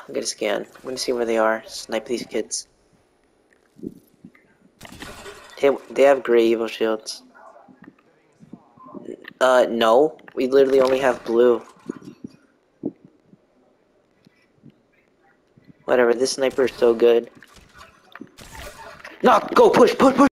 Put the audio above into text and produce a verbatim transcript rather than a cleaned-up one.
I'm gonna scan. I'm gonna see where they are. Snipe these kids. They, they have gray evil shields. Uh, no. We literally only have blue. Whatever, this sniper is so good. No, go, push, push, push!